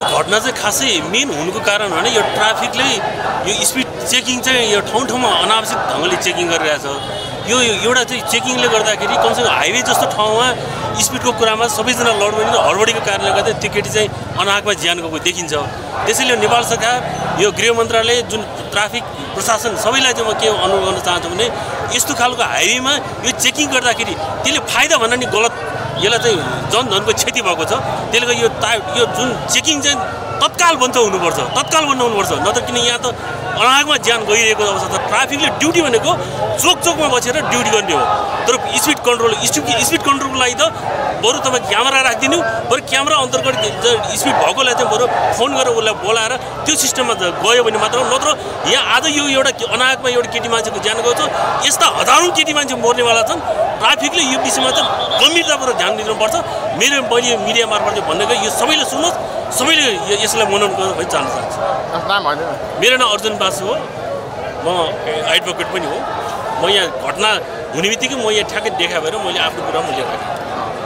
घटना चाहिँ खासै मेन हुनुको कारण भने यो ट्राफिकले यो स्पिड चेकिङ चाहिँ यो ठाउँ ठाउँमा अनावश्यक ढङ्गले चेकिङ गरिरहेछ। यो एउटा चाहिँ चेकिङले गर्दाखेरि कमसेकम हाइवे जस्तो ठाउँमा स्पिडको कुरामा सबैजना लडबडी र हडबडीको कारणले गर्दा त्यो केटी चाहिँ अनाहकमा ज्यान गएको देखिन्छ। त्यसैले नेपाल सरकार यो गृह मन्त्रालय जुन ट्राफिक प्रशासन सबैलाई चाहिँ म के अनुरोध गर्न चाहन्छु भने यस्तो खालको हाइवेमा यो चेकिङ गर्दाखेरि त्यसले फाइदा भन्दा नि गलत यसलाई चाहिँ जनधनको क्षति भएको छ। त्यसले गर्दा यो जुन चेकिङ चाहिँ तत्काल बन्द हुनुपर्छ, तत्काल बन्द हुनुपर्छ। नत्र किन यहाँ त अनाहकमा ज्यान गइरहेको अवस्था छ। ट्राफिकले ड्युटी भनेको चोक चोकमा बसेर ड्युटी गर्ने हो। तर स्पिड कन्ट्रोलको लागि त बरु तपाईँ क्यामेरा राखिदिनु, बरु क्यामेरा अन्तर्गत स्पिड भएकोलाई चाहिँ बरु फोन गरेर उसलाई बोलाएर त्यो सिस्टममा गयो भने मात्र। नत्र यहाँ आज यो एउटा अनाहकमा एउटा केटी मान्छेको ज्यान गएको छ। यस्ता हजारौँ केटी मान्छे मर्नेवाला छन्। ट्राफिकले यो विषयमा चाहिँ गम्भीरतापूर्वक ध्यान दिनुपर्छ। मैले मिडिया मार्फत भन्ने गयो यो सबैले सुनोस्, सबैले यसलाई मनन गर्नु भनी चाहन चाहन्छु। मेरो नाम अर्जुन बासु हो, म एडभोकेट पनि हो। म यहाँ घटना हुने बित्तिकै म यहाँ ठ्याक्कै देखा भएर मैले आफ्नो कुरा म लिएर आएँ।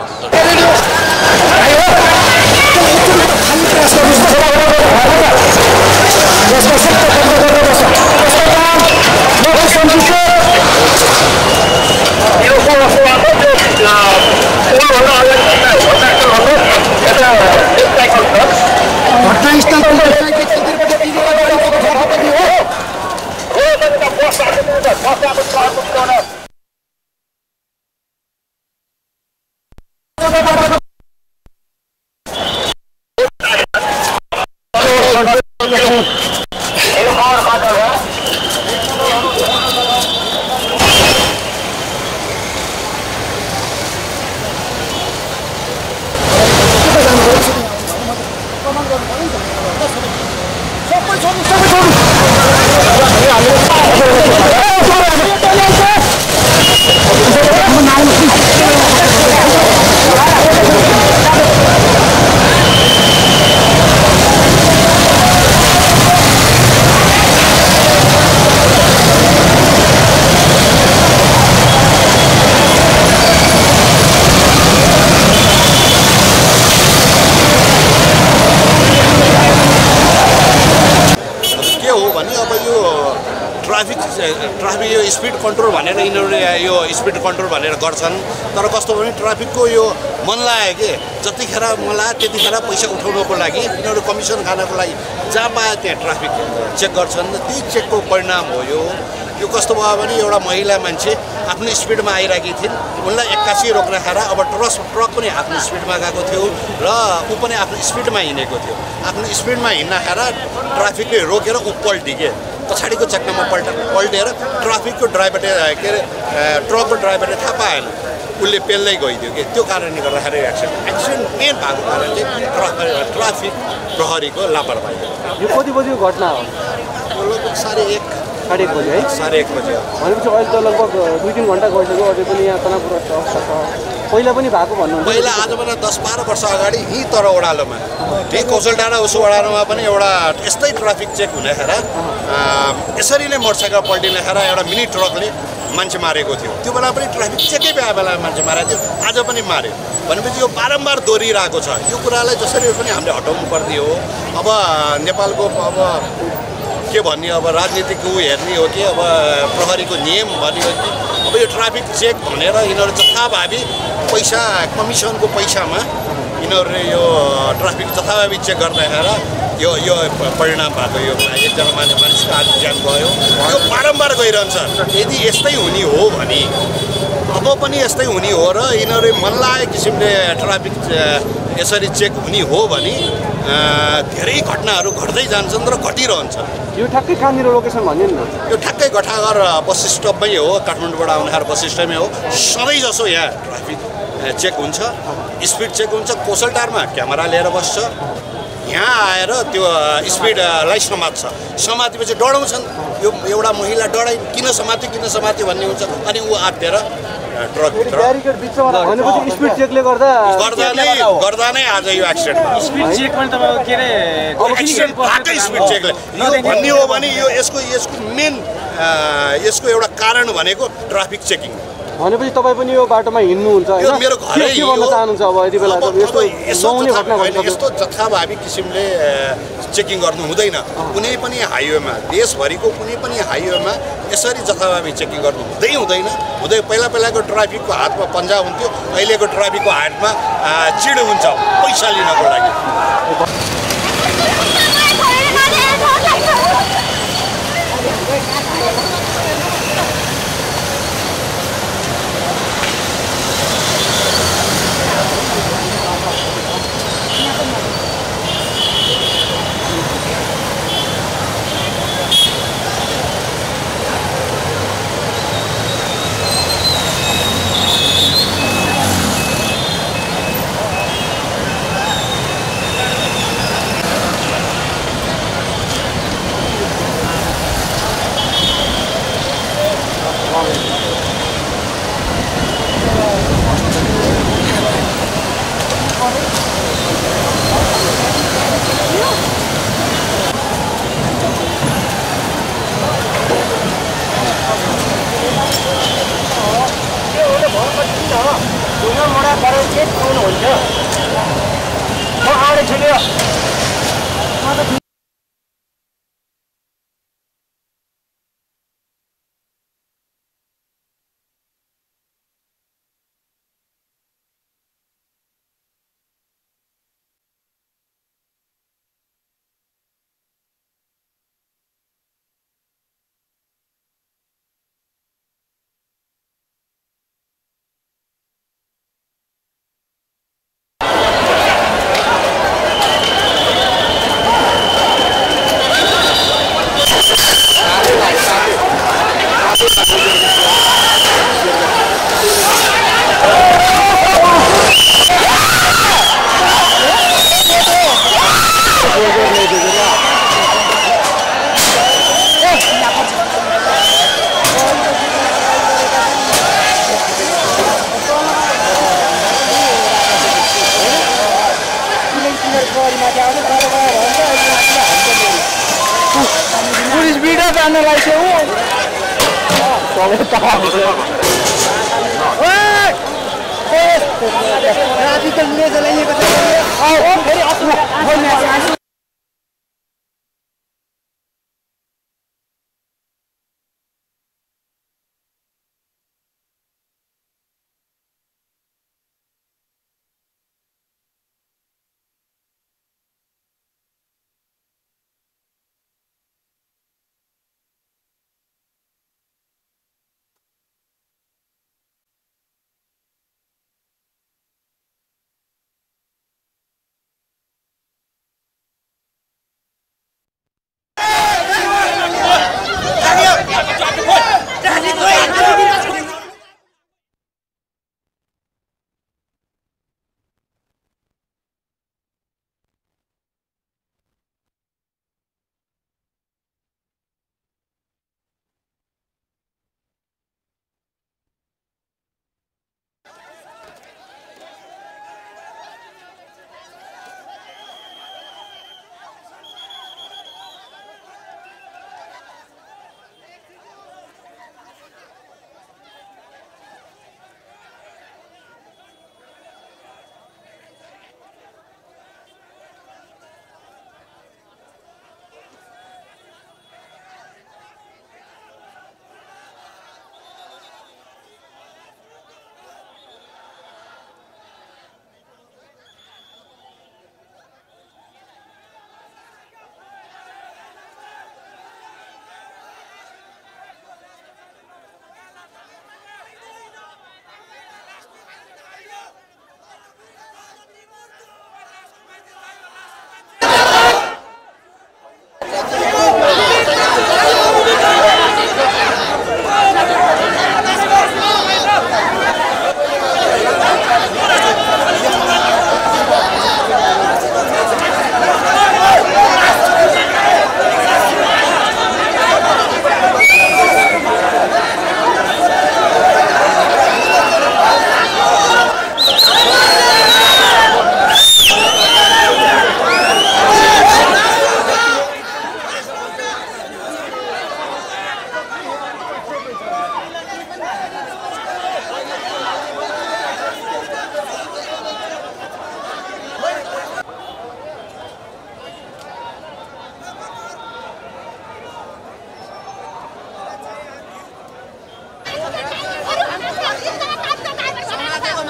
ट्राफिक यो स्पिड कन्ट्रोल भनेर यिनीहरूले यो स्पिड कन्ट्रोल भनेर गर्छन्। तर कस्तो भने ट्राफिकको यो मन लाग्यो कि जतिखेर मन लाग्यो त्यतिखेर पैसा उठाउनको लागि यिनीहरू कमिसन खानको लागि जहाँ पायो त्यहाँ ट्राफिक चेक गर्छन्। ती चेकको परिणाम हो यो कस्तो भयो भने एउटा महिला मान्छे आफ्नो स्पिडमा आइरहेकी थिइन्, उनलाई 81 रोक्न खाएर अब ट्रक पनि आफ्नो स्पिडमा गएको थियो र ऊ पनि आफ्नो स्पिडमा हिँडेको थियो। आफ्नो स्पिडमा हिँड्न खाएर ट्राफिकले रोकेर ऊ पल्टी के पछाडिको चक्कामा पल्टेर ट्राफिकको ड्राइभरले के अरे ट्रकको ड्राइभरले थाहा पाएन, उसले पेल्दै गइदियो कि त्यो कारणले गर्दाखेरि एक्सिडेन्ट मेन भएको कारण चाहिँ ट्राफिक प्रहरीको लापरवाही। यो कति बजीको घटना हो? लगभग 1:30 बजे है? 1:30 बजे भनेपछि अहिले त लगभग 2-3 घन्टा गइसक्यो, अझै पनि यहाँ तनावग्रस्त अवस्था छ। पहिला पनि भएको भन्नुहुन्छ? पहिला आजभन्दा 10-12 वर्ष अगाडि यहीँ तर ओह्रालोमा त्यही कौशल डाँडा उसो ओह्रालोमा पनि एउटा यस्तै ट्राफिक चेक हुँदाखेरि यसरी नै मोटरसाइकल पल्टिने खेर एउटा मिनी ट्रकले मान्छे मारेको थियो। त्यो बेला पनि ट्राफिक चेकै बेला मान्छे मारेको थियो, आज पनि मार्यो भनेपछि यो बारम्बार दोहोरिरहेको छ। यो कुरालाई जसरी पनि हामीले हटाउनु पर्ने हो। अब नेपालको अब के भन्ने, अब राजनीतिक हेर्ने हो कि अब प्रहरीको नियम भन्ने हो कि अब यो ट्राफिक चेक भनेर यिनीहरू जथाभावी पैसा कमिसनको पैसामा यिनीहरूले यो ट्राफिक जथाभावी चेक गर्दाखेरि यो परिणाम भएको। यो एकजना मानिसको आज ज्यान गयो, यो बारम्बार गइरहन्छ। यदि यस्तै हुने हो भने अब पनि यस्तै हुने हो र यिनीहरू मन लागेको किसिमले ट्राफिक यसरी चेक हुने हो भने धेरै घटनाहरू घट्दै जान्छन् र घटिरहन्छ। यो ठ्याक्कै कहाँनिर लोकेसन भन्यो नि? यो ठ्याक्कै गठाघर बस स्टपमै हो, काठमाडौँबाट आउनेहरू बस स्टपमै हो। सधैँ जसो यहाँ ट्राफिक चेक हुन्छ, स्पिड चेक हुन्छ। कौशलटारमा क्यामेरा लिएर बस्छ, यहाँ आएर त्यो स्पिडलाई समातेपछि डढाउँछन्। यो एउटा महिला डढाइ किन समात्यो भन्ने हुन्छ, अनि ऊ आत्तेर ट्रकभित्र भनेपछि स्पिड चेकले गर्दा नै आज यो एक्सिडेन्ट भयो। स्पिड चेक पनि तपाईको के रे एक्सिडेन्ट भएकै स्पिड चेकले यो भन्ने हो भने यो यसको मेन यसको एउटा कारण भनेको ट्राफिक चेकिङ। भनेपछि तपाईँ पनि यो बाटोमा हिँड्नुहुन्छ यो होइन? मेरो घरै के भन्न चाहनुहुन्छ अब यति बेला अब यस्तो यसो नहुने घटना होइन, घटिसक्यो? यस्तो जथाभावी किसिमले चेकिङ गर्नु हुँदैन। कुनै पनि हाइवेमा, देशभरिको कुनै पनि हाइवेमा यसरी जथाभावी चेकिङ गर्नु हुँदैन। पहिलाको ट्राफिकको हातमा पन्जा हुन्थ्यो, अहिलेको ट्राफिकको हातमा चिड हुन्छ पैसा लिनको लागि। पुलिस भिडियो जान लाग्यो ट्राफिक चलाइएको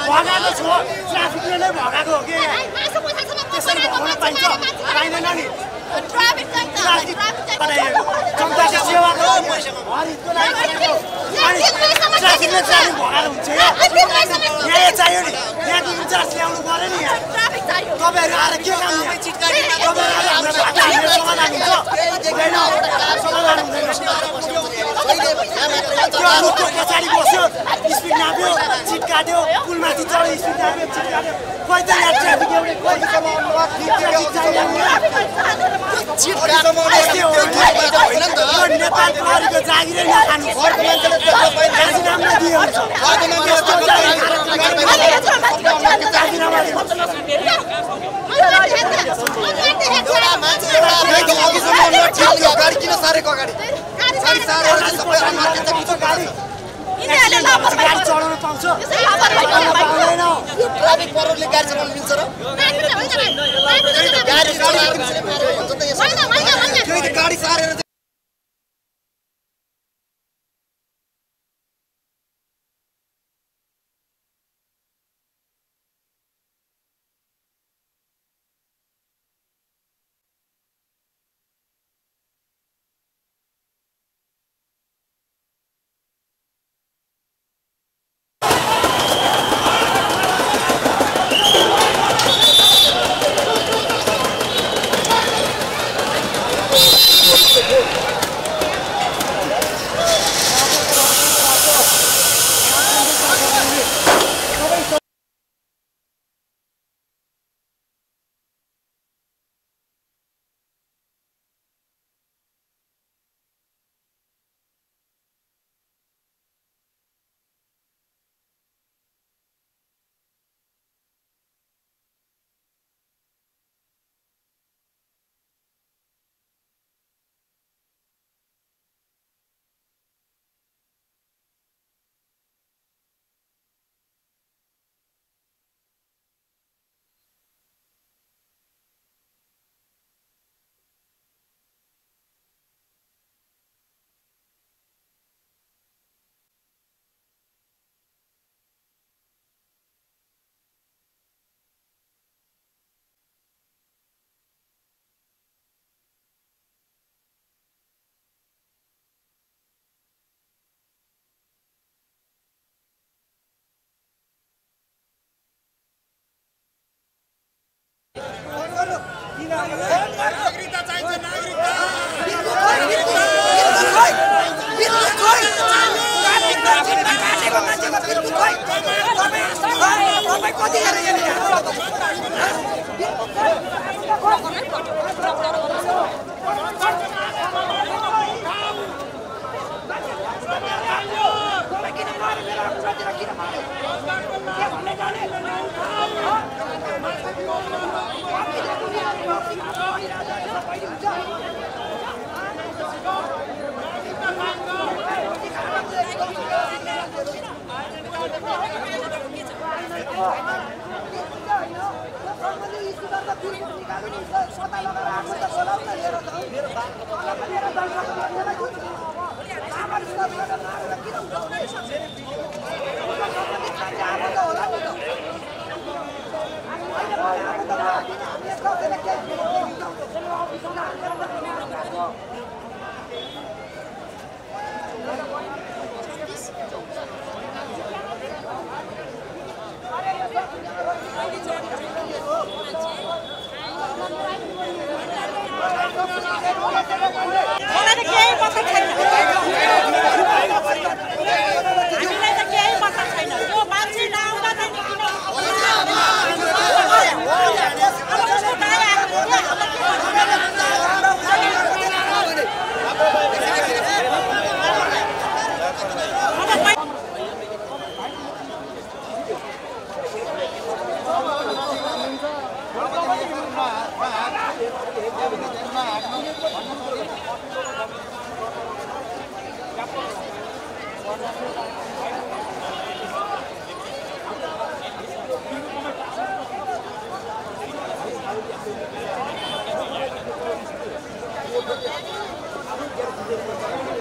भगाएको छु ट्राफिकले नै भगाएको हो कि त्यसरी भगाउन पाइन्छ पाइँदैन नि जनताको सेवा हरितको लागि ट्राफिकले ट्राफिक भगाएर हुन्छ यहाँ चाहियो नि यहाँको इन्चार्ज ल्याउनु पऱ्यो नि यहाँ तपाईँहरू आएर के काम तपाईँहरू समाधान हुन्छ समाधान हुँदैन पछाडि बस्यो स्पिड नाप्यो चिट काट्यो पुलमाथि चढ्यो स्पिड नाप्यो चिट काट्यो कोही त यहाँ ट्राफिक एउटै नेपाल प्रहरीको जागिरै नखानु राजीनामा दियो गाडी किन सारेको अगाडि गाडी चढाउन पाउँछ ट्राफिक प्रहरीले गाडी चलाउन मिल्छ र गाडी सारेर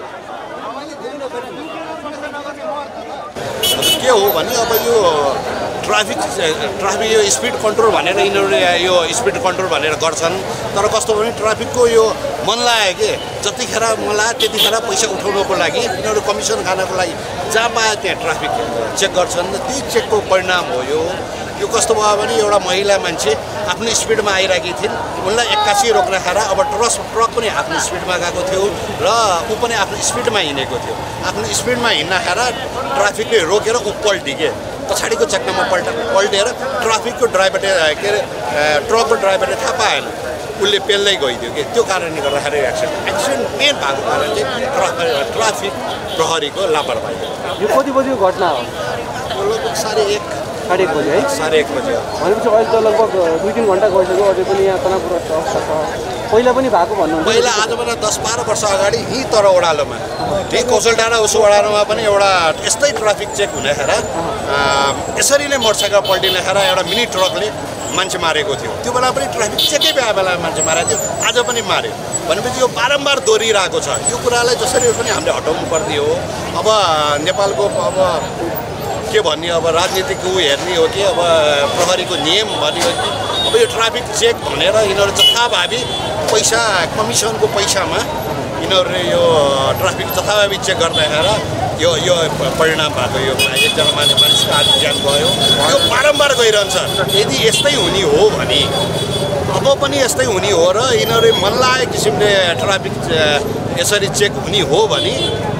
के हो भने अब यो ट्राफिक यो स्पिड कन्ट्रोल भनेर यिनीहरूले यो स्पिड कन्ट्रोल भनेर गर्छन् तर कस्तो भने ट्राफिकको यो मन लाग्यो कि जतिखेर मन लाग्यो त्यतिखेर पैसा उठाउनको लागि यिनीहरू कमिसन खानको लागि जहाँ पायो त्यहाँ ट्राफिक चेक गर्छन् त्यही चेकको परिणाम हो यो कस्तो भयो भने एउटा महिला मान्छे आफ्नो स्पिडमा आइरहेकी थिइन् उनलाई 81 रोक्न खाएर अब ट्रक पनि आफ्नो स्पिडमा गएको थियो र ऊ पनि आफ्नो स्पिडमा हिँडेको थियो आफ्नो स्पिडमा हिँड्न खाएर ट्राफिकले रोकेर ऊ पल्टी के पछाडिको चक्कामा पल्टेर ट्राफिकको ड्राइभरले के अरे ट्रकको ड्राइभरले थाहा पाएन उसले पेल्दै गइदियो कि त्यो कारणले गर्दाखेरि एक्सिडेन्ट मेन भएको कारण चाहिँ ट्राफिक प्रहरीको लापरवाही यो कति बजीको घटना हो लगभग 1:30 बजी है 1:30 बजी भनेपछि अहिले त लगभग 2-3 घन्टा गइसक्यो अझै पनि यहाँ तनावग्रस्त अवस्था छ पहिला पनि भएको भन्नुहुन्छ पहिला आजभन्दा 10-12 वर्ष अगाडि यहीँ तर ओह्रालोमा त्यही कौशल डाँडा उसो ओह्रालोमा पनि एउटा यस्तै ट्राफिक चेक हुँदाखेरि यसरी नै मोटरसाइकल पल्टिँदाखेरि एउटा मिनी ट्रकले मान्छे मारेको थियो त्यो बेला पनि ट्राफिक चेकै बेला मान्छे मारेको थियो आज पनि मार्यो भनेपछि यो बारम्बार दोहोरिरहेको छ यो कुरालाई जसरी पनि हामीले हटाउनु पर्ने हो अब नेपालको अब के भन्ने अब राजनीतिक ऊ हेर्ने हो कि अब प्रहरीको नियम भन्ने हो कि अब यो ट्राफिक चेक भनेर यिनीहरू जथाभावी पैसा कमिसनको पैसामा यिनीहरूले यो ट्राफिक जथाभावी चेक गर्दाखेरि यो परिणाम भएको यो एकजना मानिसको आज ज्यान गयो यो बारम्बार गइरहन्छ यदि यस्तै हुने हो भने अब पनि यस्तै हुने हो र यिनीहरू मन लागेको किसिमले ट्राफिक यसरी चेक हुने हो भने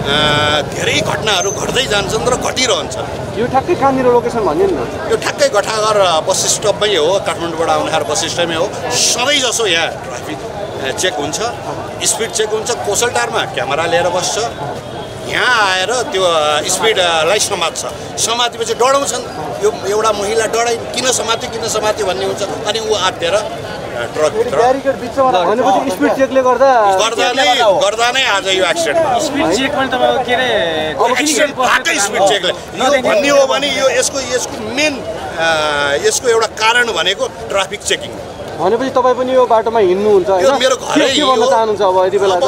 धेरै घटनाहरू घट्दै जान्छन् र घटिरहन्छ यो ठ्याक्कै कहाँनिर लोकेसन भन्यो नि यो ठ्याक्कै गठाघर बस स्टपमै हो काठमाडौँबाट आउनेहरू बस स्टपमै हो सधैँ जसो यहाँ ट्राफिक चेक हुन्छ स्पिड चेक हुन्छ कोसलटारमा क्यामेरा लिएर बस्छ यहाँ आएर त्यो स्पिडलाई समातेपछि डढाउँछन् यो एउटा महिला डढाइ किन समात्यो भन्ने हुन्छ अनि ऊ आत्तेर ट्रकभित्र भनेपछि स्पिड चेकले गर्दा नै आज यो एक्सिडेन्ट स्पिड चेक पनि तपाईको के रे एक्सिडेन्ट भएकै स्पिड चेकले यो भन्ने हो भने यो यसको मेन यसको एउटा कारण भनेको ट्राफिक चेकिङ भनेपछि तपाईँ पनि यो बाटोमा हिँड्नुहुन्छ यो मेरो घरै के भन्न चाहनुहुन्छ अब यति बेला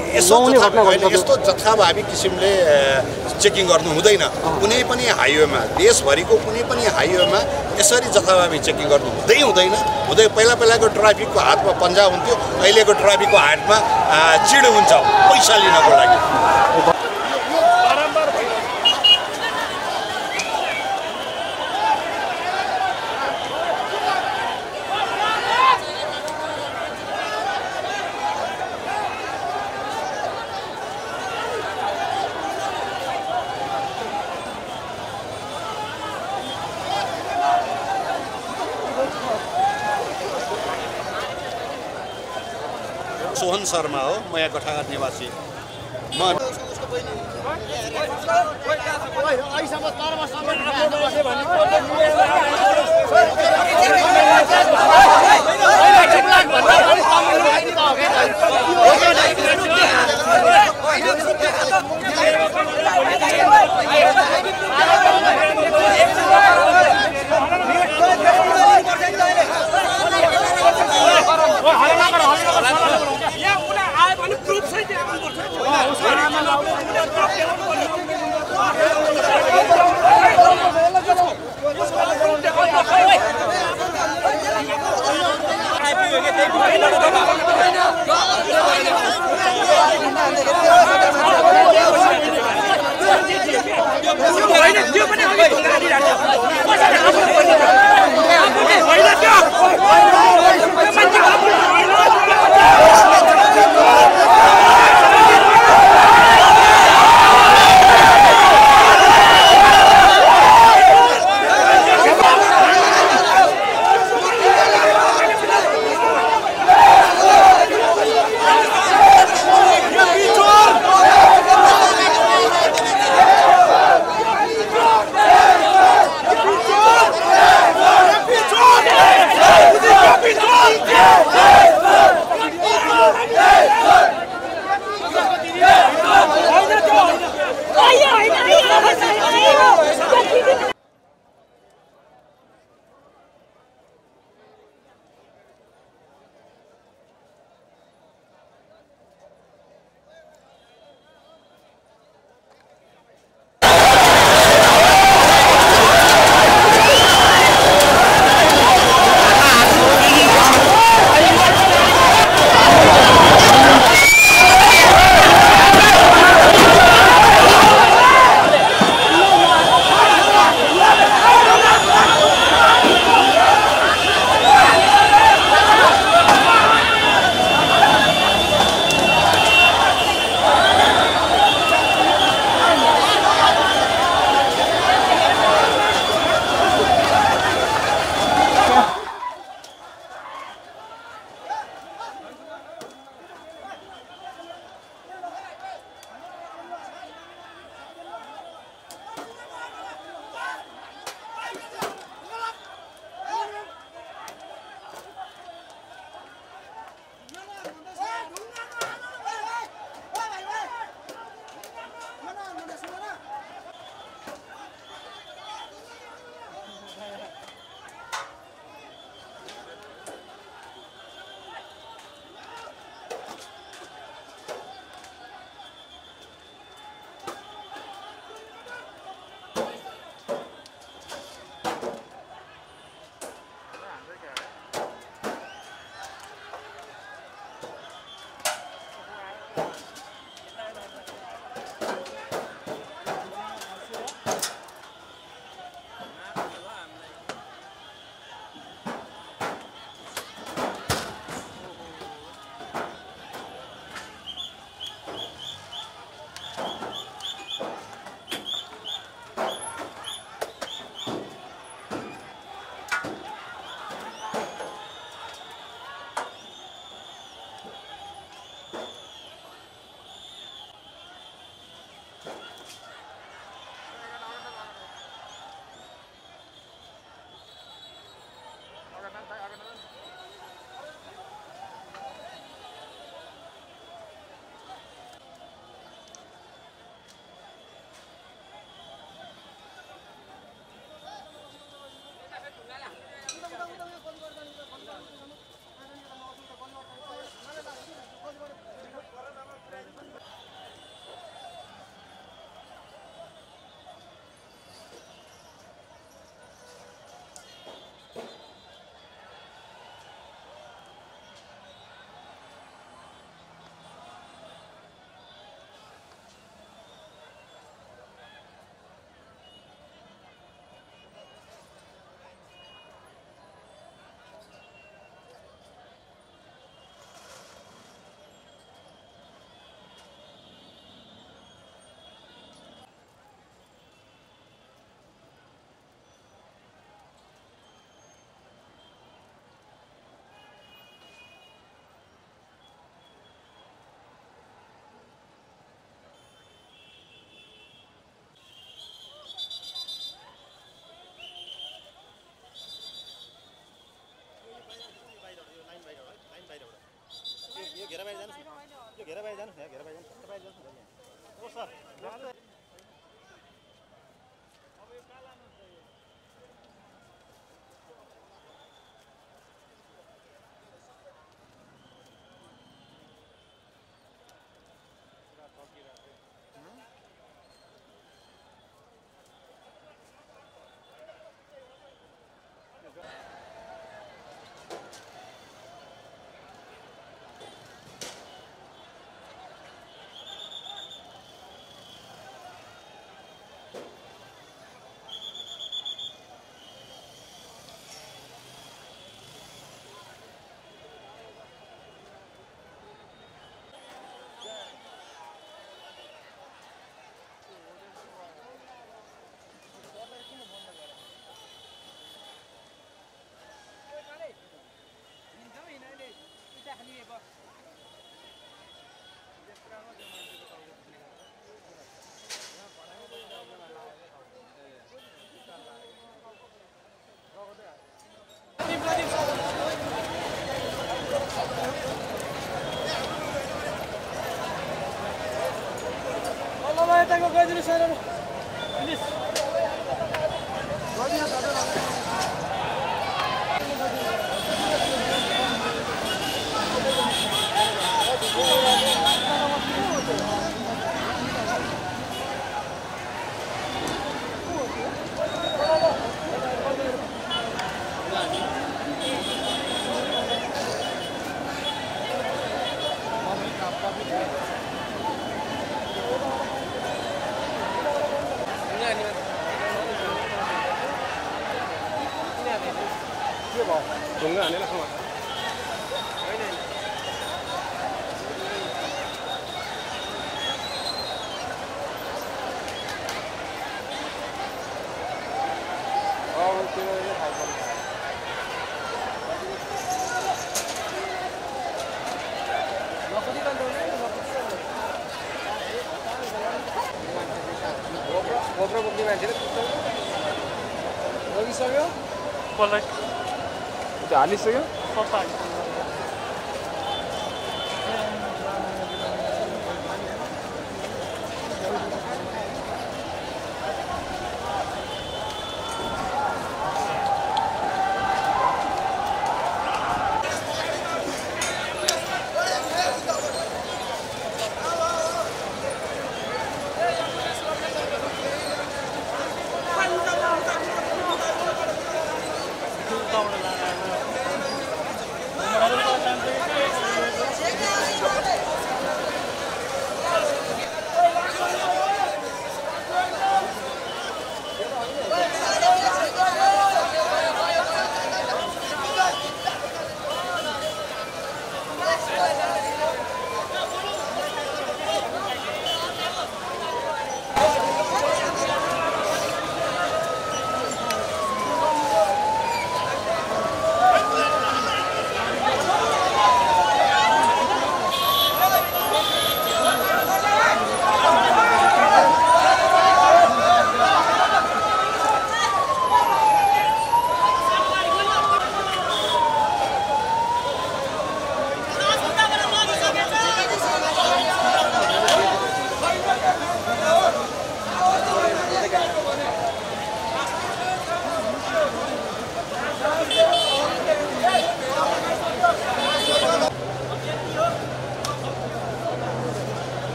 यस्तो जथाभावी किसिमले चेकिङ गर्नु हुँदैन कुनै पनि हाइवेमा देशभरिको कुनै पनि हाइवेमा यसरी जथाभावी चेकिङ गर्नु हुँदै पहिलाको ट्राफिकको हातमा पन्जा हुन्थ्यो अहिलेको ट्राफिकको हातमा चिड हुन्छ पैसा लिनको लागि सोहन शर्मा हो म यहाँ गठाघाट निवासी Let's go. यताको गइदिनु सर प्लिज ढुङ्गा हानेर खाऊ बोक्ने मान्छेले लगिसक्यो हालिसक्यो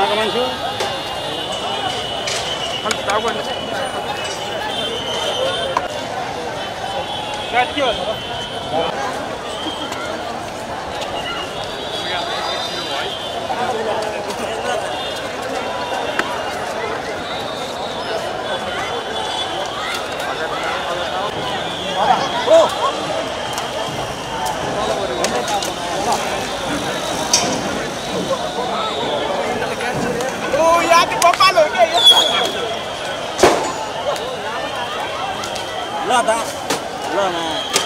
लगाएको मान्छे अनि टाउको गाडी के हो ल दा ल न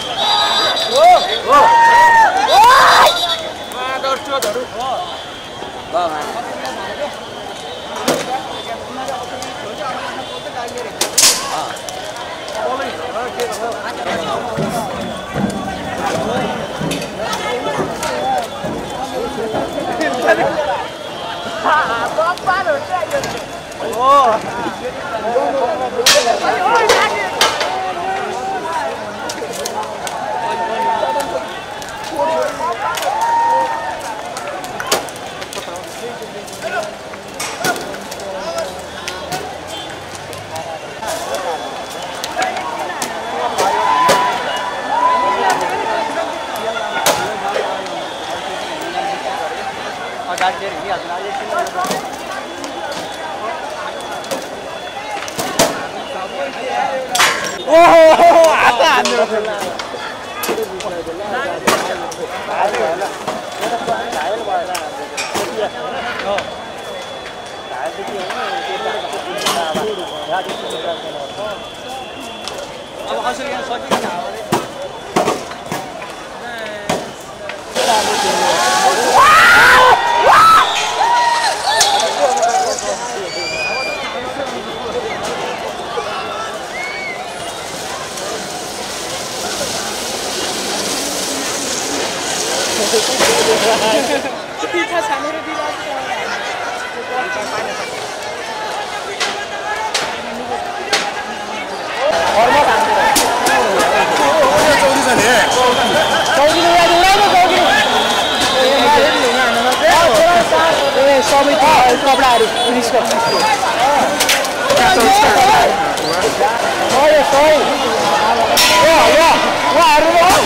कपडाहरू पुलिसको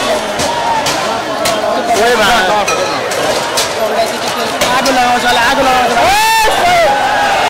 आगो लगाउँछ होला आगो